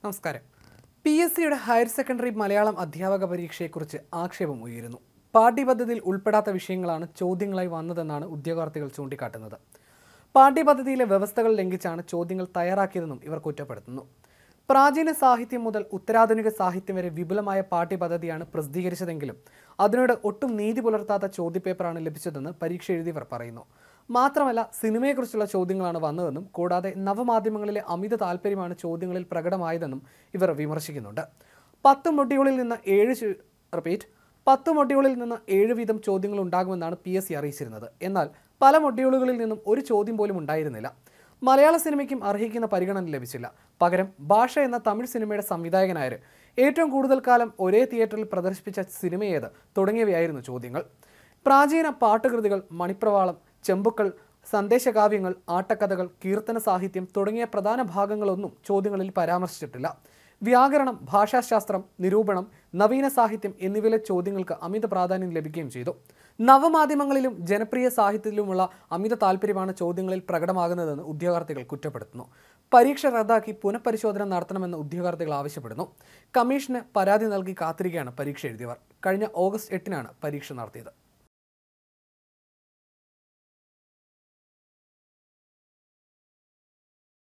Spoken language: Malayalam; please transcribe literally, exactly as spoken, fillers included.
നമസ്കാരം. പി എസ് സിയുടെ ഹയർ സെക്കൻഡറി മലയാളം അധ്യാപക പരീക്ഷയെക്കുറിച്ച് ആക്ഷേപം ഉയരുന്നു. പാഠ്യപദ്ധതിയിൽ ഉൾപ്പെടാത്ത വിഷയങ്ങളാണ് ചോദ്യങ്ങളായി വന്നതെന്നാണ് ഉദ്യോഗാർത്ഥികൾ ചൂണ്ടിക്കാട്ടുന്നത്. പാഠ്യപദ്ധതിയിലെ വ്യവസ്ഥകൾ ലംഘിച്ചാണ് ചോദ്യങ്ങൾ തയ്യാറാക്കിയതെന്നും ഇവർ കുറ്റപ്പെടുത്തുന്നു. പ്രാചീന സാഹിത്യം മുതൽ ഉത്തരാധുനിക സാഹിത്യം വരെ വിപുലമായ പാഠ്യപദ്ധതിയാണ് പ്രസിദ്ധീകരിച്ചതെങ്കിലും അതിനോട് ഒട്ടും നീതി പുലർത്താത്ത ചോദ്യപേപ്പറാണ് ലഭിച്ചതെന്ന് പരീക്ഷ എഴുതിയവർ പറയുന്നു. മാത്രമല്ല, സിനിമയെക്കുറിച്ചുള്ള ചോദ്യങ്ങളാണ് വന്നതെന്നും കൂടാതെ നവമാധ്യമങ്ങളിലെ അമിത താല്പര്യമാണ് ചോദ്യങ്ങളിൽ പ്രകടമായതെന്നും ഇവർ വിമർശിക്കുന്നുണ്ട്. പത്ത് മൊഡ്യൂളിൽ നിന്ന് ഏഴ് റിപ്പീറ്റ് പത്ത് മൊഡ്യൂളിൽ നിന്ന് ഏഴ് വീതം ചോദ്യങ്ങൾ ഉണ്ടാകുമെന്നാണ് പി എസ് സി അറിയിച്ചിരുന്നത്. എന്നാൽ പല മൊഡ്യൂളുകളിൽ നിന്നും ഒരു ചോദ്യം പോലും ഉണ്ടായിരുന്നില്ല. മലയാള സിനിമയ്ക്കും അർഹിക്കുന്ന പരിഗണന ലഭിച്ചില്ല. പകരം ഭാഷ എന്ന തമിഴ് സിനിമയുടെ സംവിധായകനായ ഏറ്റവും കൂടുതൽ കാലം ഒരേ തിയേറ്ററിൽ പ്രദർശിപ്പിച്ച സിനിമയേത് തുടങ്ങിയവയായിരുന്നു ചോദ്യങ്ങൾ. പ്രാചീന പാട്ടുകൃതികൾ, മണിപ്രവാളം, ചെമ്പുക്കൾ, സന്ദേശകാവ്യങ്ങൾ, ആട്ടക്കഥകൾ, കീർത്തന സാഹിത്യം തുടങ്ങിയ പ്രധാന ഭാഗങ്ങളൊന്നും ചോദ്യങ്ങളിൽ പരാമർശിച്ചിട്ടില്ല. വ്യാകരണം, ഭാഷാശാസ്ത്രം, നിരൂപണം, നവീന സാഹിത്യം എന്നിവയിലെ ചോദ്യങ്ങൾക്ക് അമിത പ്രാധാന്യം ലഭിക്കുകയും ചെയ്തു. നവമാധ്യമങ്ങളിലും ജനപ്രിയ സാഹിത്യത്തിലുമുള്ള അമിത താല്പര്യമാണ് ചോദ്യങ്ങളിൽ പ്രകടമാകുന്നതെന്ന് ഉദ്യോഗാർത്ഥികൾ കുറ്റപ്പെടുത്തുന്നു. പരീക്ഷ റദ്ദാക്കി പുനഃപരിശോധന നടത്തണമെന്ന് ഉദ്യോഗാർത്ഥികൾ ആവശ്യപ്പെടുന്നു. കമ്മീഷന് പരാതി നൽകി കാത്തിരിക്കുകയാണ് പരീക്ഷ എഴുതിയവർ. കഴിഞ്ഞ ഓഗസ്റ്റ് എട്ടിനാണ് പരീക്ഷ നടത്തിയത്.